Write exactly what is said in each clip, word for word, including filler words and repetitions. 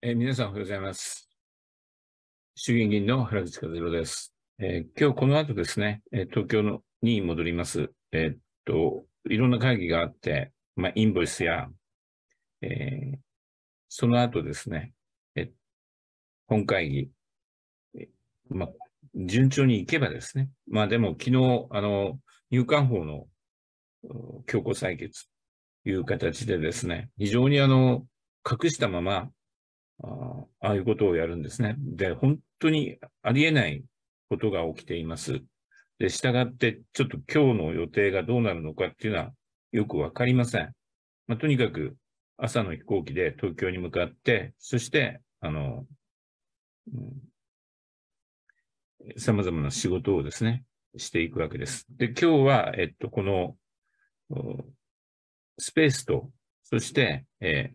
えー、皆さんおはようございます。衆議院議員の原口和弘です。えー、今日この後ですね、えー、東京のに戻ります。えー、っと、いろんな会議があって、まあ、インボイスや、えー、その後ですね、えー、本会議、えー、まあ、順調にいけばですね、まあでも昨日、あの、入管法の強行採決という形でですね、非常にあの、隠したまま、あああいうことをやるんですね。で、本当にありえないことが起きています。で、従って、ちょっと今日の予定がどうなるのかっていうのはよくわかりません。まあ、とにかく朝の飛行機で東京に向かって、そして、あの、うん、様々な仕事をですね、していくわけです。で、今日は、えっと、この、スペースと、そして、え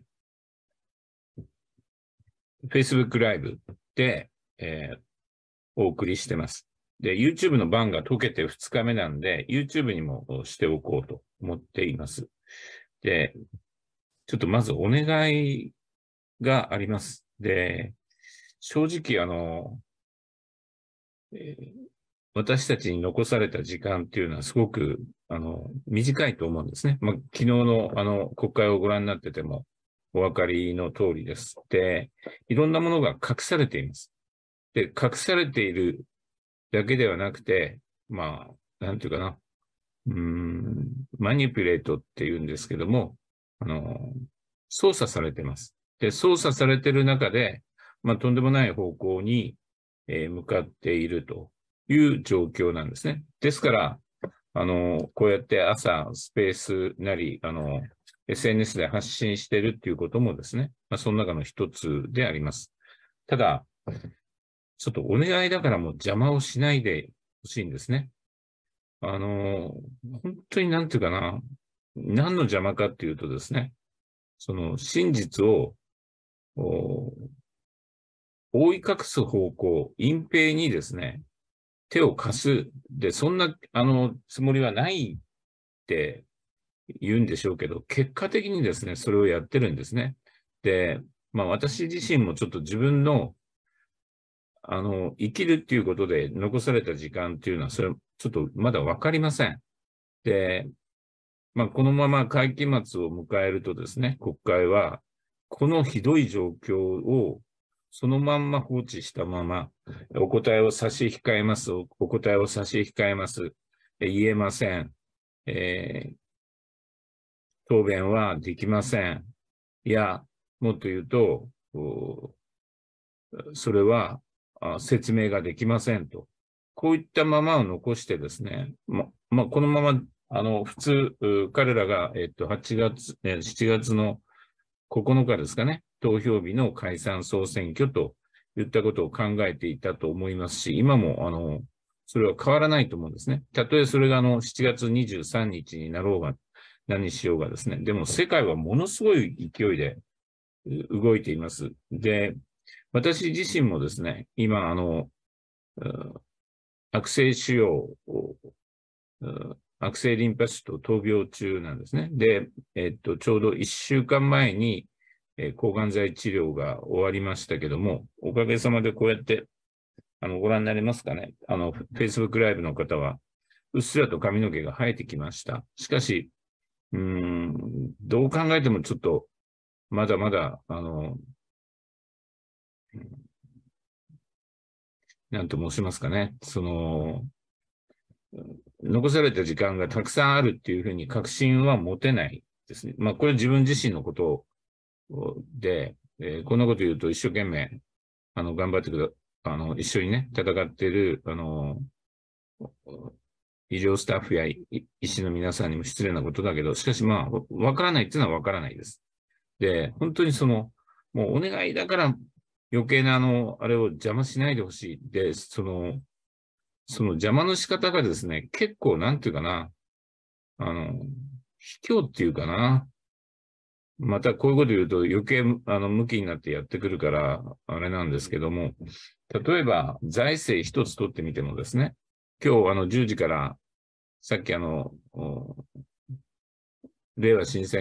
ー、Facebook ライブで、えー、お送りしてます。で、YouTube の番が解けてふつかめなんで、YouTube にもしておこうと思っています。で、ちょっとまずお願いがあります。で、正直あの、えー、私たちに残された時間っていうのはすごく、あの、短いと思うんですね。まあ、昨日のあの、国会をご覧になっててもお分かりの通りです。で、いろんなものが隠されています。で、隠されているだけではなくて、まあ、なんていうかな、うーん、マニピュレートっていうんですけども、あの、操作されてます。で、操作されている中で、まあ、とんでもない方向に、えー、向かっているという状況なんですね。ですから、あの、こうやって朝、スペースなり、あの、エスエヌエス で発信しているっていうこともですね、まあ、その中の一つであります。ただ、ちょっとお願いだからもう邪魔をしないでほしいんですね。あの、本当になんていうかな、何の邪魔かっていうとですね、その真実を覆い隠す方向、隠蔽にですね、手を貸す。で、そんな、あの、つもりはないって言うんでしょうけど、結果的にですね、それをやってるんですね。で、まあ私自身もちょっと自分のあの、生きるっていうことで残された時間っていうのは、それ、ちょっとまだわかりません。で、まあ、このまま会期末を迎えるとですね、国会は、このひどい状況をそのまんま放置したまま、お答えを差し控えます、お答えを差し控えます、言えません、えー、答弁はできません。いや、もっと言うと、それは説明ができませんと。こういったままを残してですね、ま、まあ、このまま、あの、普通、彼らが、えっと、はちがつ、しちがつのここのかですかね、投票日の解散総選挙といったことを考えていたと思いますし、今も、あの、それは変わらないと思うんですね。たとえそれが、あの、しちがつにじゅうさんにちになろうが、何しようがですね。でも、世界はものすごい勢いで動いています。で、私自身もですね、今、あの、悪性腫瘍を、悪性リンパ腫と闘病中なんですね。で、えっと、ちょうどいっしゅうかんまえに、えー、抗がん剤治療が終わりましたけども、おかげさまでこうやって、あの、ご覧になりますかね。あの、Facebook ライブの方は、うっすらと髪の毛が生えてきました。しかし、うーん、どう考えてもちょっと、まだまだ、あの、なんと申しますかね。その、残された時間がたくさんあるっていうふうに確信は持てないですね。まあ、これ自分自身のことで、えー、こんなこと言うと一生懸命、あの、頑張ってくだ、あの、一緒にね、戦っている、あの、医療スタッフや医師の皆さんにも失礼なことだけど、しかしまあ、わからないっていうのはわからないです。で、本当にその、もうお願いだから余計なあの、あれを邪魔しないでほしい。で、その、その邪魔の仕方がですね、結構なんていうかな、あの、卑怯っていうかな。またこういうこと言うと余計、あの、向きになってやってくるから、あれなんですけども、例えば財政一つ取ってみてもですね、今日あのじゅうじから、さっきあの、れいわ新選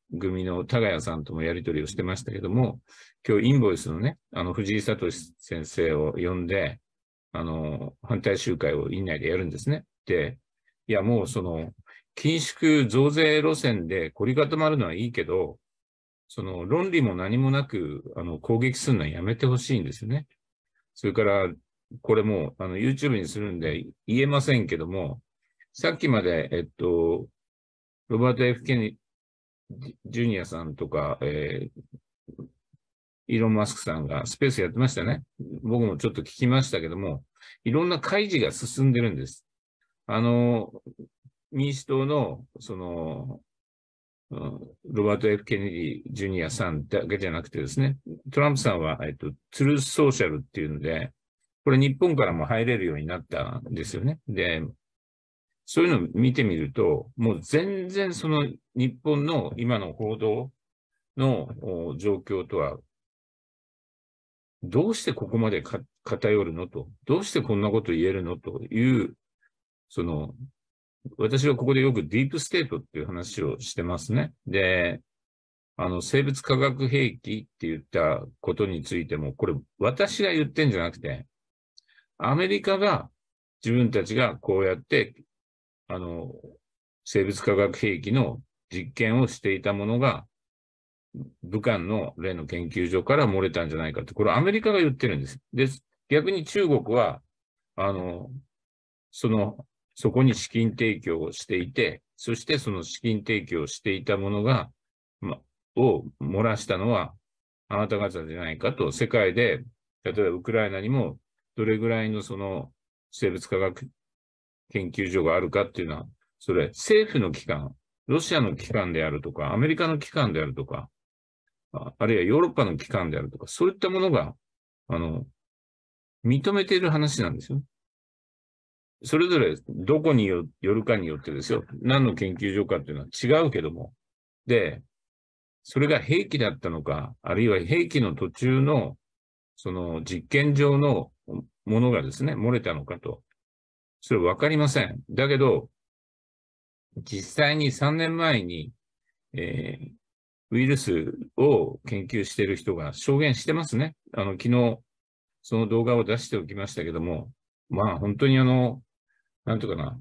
組の田谷さんともやり取りをしてましたけども、今日インボイスのね、あの藤井聡先生を呼んで、あの、反対集会を院内でやるんですね。で、いやもうその、緊縮増税路線で凝り固まるのはいいけど、その論理も何もなく、あの、攻撃するのはやめてほしいんですよね。それから、これも、あの、YouTube にするんで言えませんけども、さっきまで、えっと、ロバート・ F ・ケネジュニアさんとか、えー、イーロン・マスクさんがスペースやってましたね。僕もちょっと聞きましたけども、いろんな開示が進んでるんです。あの、民主党の、その、ロバート・ F ・ケネディ・ジュニアさんだけじゃなくてですね、トランプさんは、えっと、トゥルース・ソーシャルっていうので、これ日本からも入れるようになったんですよね。で、そういうのを見てみると、もう全然その日本の今の報道の状況とは、どうしてここまでか偏るのと、どうしてこんなこと言えるのという、その、私はここでよくディープステートっていう話をしてますね。で、あの、生物化学兵器って言ったことについても、これ私が言ってんじゃなくて、アメリカが自分たちがこうやって、あの、生物化学兵器の実験をしていたものが、武漢の例の研究所から漏れたんじゃないかって、これアメリカが言ってるんです。で、逆に中国は、あの、その、そこに資金提供をしていて、そしてその資金提供をしていたものが、ま、を漏らしたのはあなた方じゃないかと、世界で、例えばウクライナにもどれぐらいのその生物化学研究所があるかっていうのは、それ政府の機関、ロシアの機関であるとか、アメリカの機関であるとか、あるいはヨーロッパの機関であるとか、そういったものが、あの、認めている話なんですよ。それぞれどこによるかによってですよ。何の研究所かっていうのは違うけども。で、それが兵器だったのか、あるいは兵器の途中の、その実験場のものがですね、漏れたのかと。それわかりません。だけど、実際にさんねんまえに、えー、ウイルスを研究している人が証言してますね。あの、昨日、その動画を出しておきましたけども、まあ本当にあの、なんとかな、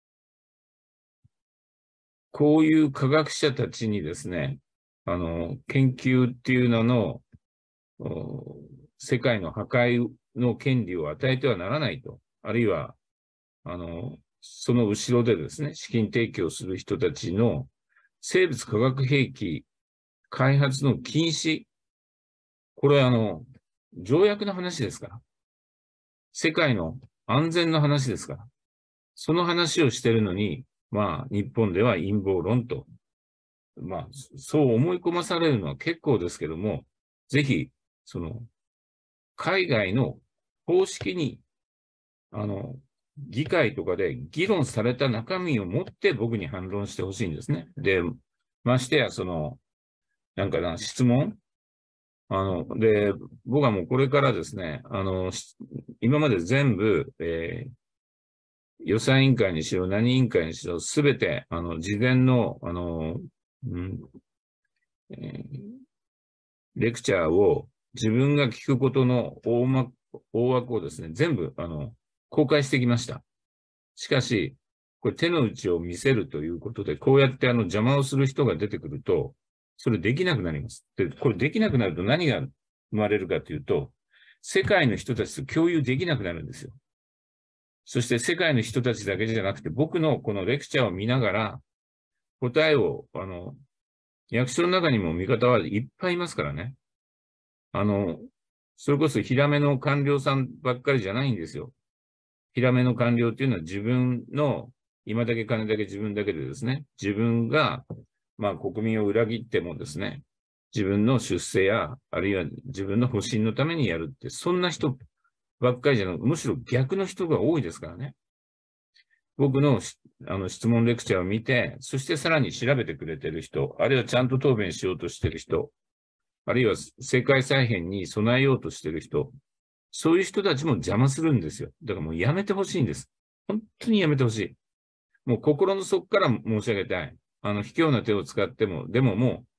こういう科学者たちにですね、あの、研究っていうのの、世界の破壊の権利を与えてはならないと。あるいは、あの、その後ろでですね、資金提供する人たちの生物化学兵器開発の禁止。これはあの、条約の話ですから。世界の安全の話ですから。その話をしているのに、まあ、日本では陰謀論と。まあ、そう思い込まされるのは結構ですけども、ぜひ、その、海外の公式に、あの、議会とかで議論された中身を持って僕に反論してほしいんですね。で、ましてや、その、なんかな、質問あの、で、僕はもうこれからですね、あの、今まで全部、えー、予算委員会にしろ、何委員会にしろ、すべて、あの、事前の、あの、うんえー、レクチャーを自分が聞くことの大枠大枠をですね、全部、あの、公開してきました。しかし、これ手の内を見せるということで、こうやってあの邪魔をする人が出てくると、それできなくなります。で、これできなくなると何が生まれるかというと、世界の人たちと共有できなくなるんですよ。そして世界の人たちだけじゃなくて、僕のこのレクチャーを見ながら、答えを、あの、役所の中にも味方はいっぱいいますからね。あの、それこそヒラメの官僚さんばっかりじゃないんですよ。ヒラメの官僚っていうのは自分の、今だけ金だけ自分だけでですね、自分が、まあ国民を裏切ってもですね、自分の出世や、あるいは自分の保身のためにやるって、そんな人ばっかりじゃなく、むしろ逆の人が多いですからね。僕のあの質問レクチャーを見て、そしてさらに調べてくれてる人、あるいはちゃんと答弁しようとしてる人、あるいは世界再編に備えようとしてる人、そういう人たちも邪魔するんですよ。だからもうやめてほしいんです。本当にやめてほしい。もう心の底から申し上げたい。あの、卑怯な手を使っても、でもも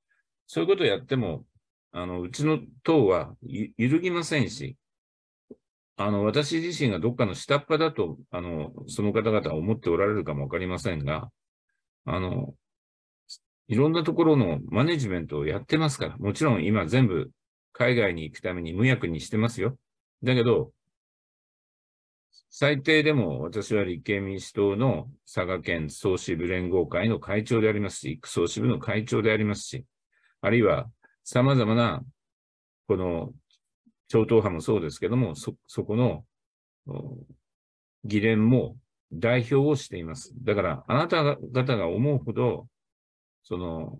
そういうことをやっても、あの、うちの党は揺るぎませんし、あの、私自身がどっかの下っ端だと、あの、その方々は思っておられるかもわかりませんが、あの、いろんなところのマネジメントをやってますから、もちろん今全部海外に行くために無役にしてますよ。だけど、最低でも私は立憲民主党の佐賀県総支部連合会の会長でありますし、区総支部の会長でありますし、あるいは様々な、この超党派もそうですけども、そ、そこの議連も代表をしています。だから、あなた方が思うほど、その、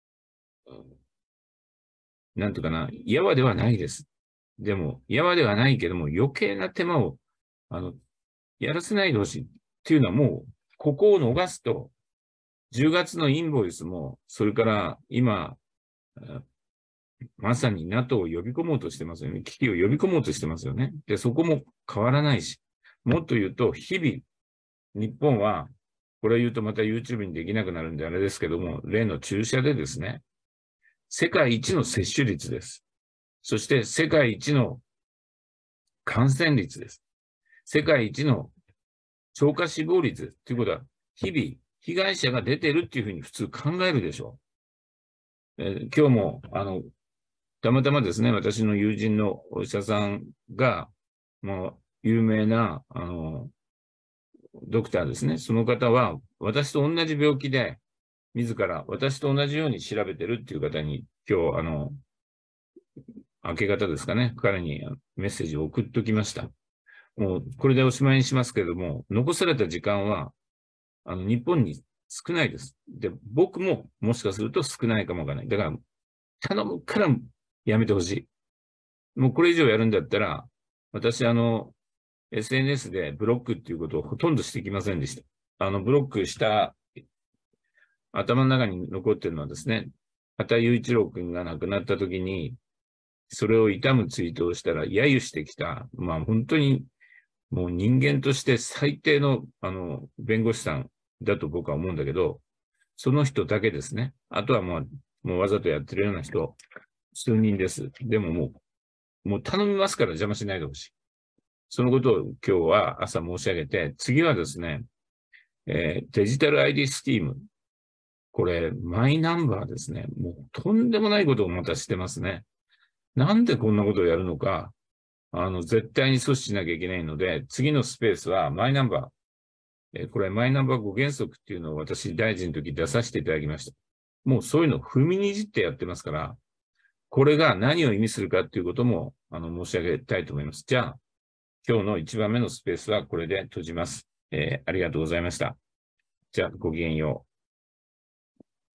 なんとかな、やわではないです。でも、やわではないけども、余計な手間を、あの、やらせないでほしいっていうのはもう、ここを逃すと、じゅうがつのインボイスも、それから今、まさに ナトー を呼び込もうとしてますよね。危機を呼び込もうとしてますよね。で、そこも変わらないし、もっと言うと、日々、日本は、これを言うとまた YouTube にできなくなるんであれですけども、例の注射でですね、世界一の接種率です。そして世界一の感染率です。世界一の超過死亡率です。ということは、日々被害者が出てるっていうふうに普通考えるでしょう。えー、今日も、あの、たまたまですね、私の友人のお医者さんが、もう有名な、あの、ドクターですね。その方は、私と同じ病気で、自ら私と同じように調べてるっていう方に、今日、あの、明け方ですかね、彼にメッセージを送っておきました。もう、これでおしまいにしますけれども、残された時間は、あの、日本に少ないです。で、僕ももしかすると少ないかもわからない。だから、頼むからやめてほしい。もうこれ以上やるんだったら、私、あの、エスエヌエス でブロックっていうことをほとんどしてきませんでした。あの、ブロックした頭の中に残っているのはですね、畑雄一郎君が亡くなった時に、それを悼むツイートをしたら、揶揄してきた、まあ本当にもう人間として最低の、あの、弁護士さんだと僕は思うんだけど、その人だけですね。あとはもう、もうわざとやってるような人、数人です。でももう、もう頼みますから邪魔しないでほしい。そのことを今日は朝申し上げて、次はですね、えー、デジタル アイディー スキーム。これ、マイナンバーですね。もうとんでもないことをまたしてますね。なんでこんなことをやるのか、あの、絶対に阻止しなきゃいけないので、次のスペースはマイナンバー。えー、これ、マイナンバーご原則っていうのを私、大臣の時出させていただきました。もうそういうのを踏みにじってやってますから、これが何を意味するかっていうことも、あの、申し上げたいと思います。じゃあ、今日のいちばんめのスペースはこれで閉じます。えー、ありがとうございました。じゃあ、ごきげんよう。